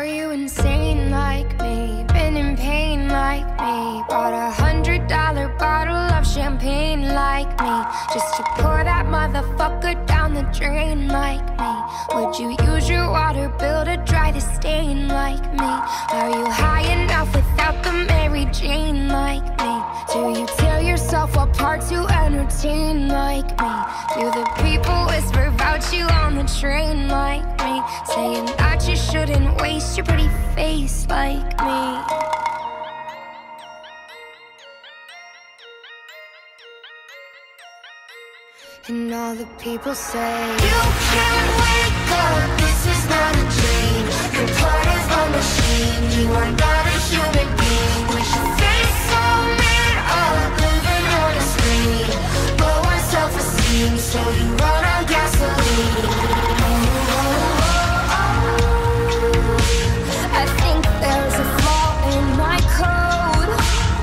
Are you insane like me? Been in pain like me? Bought $100 bottle of champagne like me, just to pour that motherfucker down the drain like me? Would you use your water bill to dry the stain like me? Are you high enough without the Mary Jane like me? Do you tear yourself apart to entertain like me? Do the people whisper about you on the train like me, saying that you shouldn't waste your pretty face like me? And all the people say, you can't wake up, this is not a dream. You're part of a machine, you are not a human being. With your face so made up, living on a screen. Low on self-esteem, so you run on gasoline. I think there's a flaw in my code.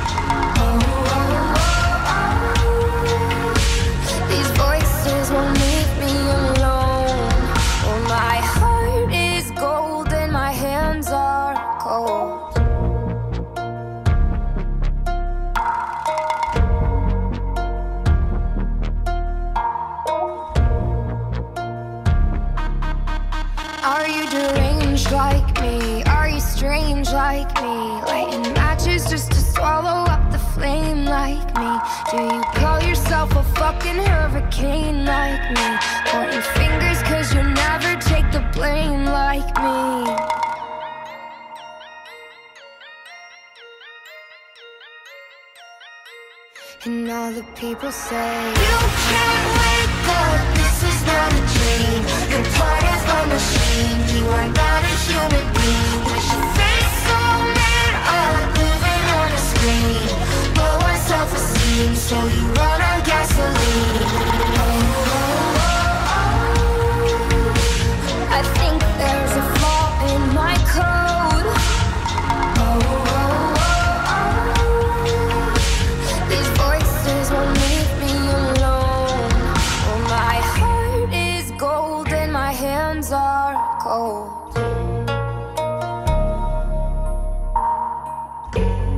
These voices won't leave me alone. Oh, my heart is gold and my hands are cold. Are you deranged like me? Are you strange like me? Lighting matches just to swallow up the flame like me? Do you call yourself a fucking hurricane like me? Pointing fingers cause you never take the blame like me? And all the people say, you can't wake up, this is not a dream. You're part of a machine, you are not a human being. With your face so made up, living on a screen. Low on self-esteem, so you run on gasoline. I think there's a flaw in my code. These voices won't leave me alone. Oh, my heart is gold and my hands are cold.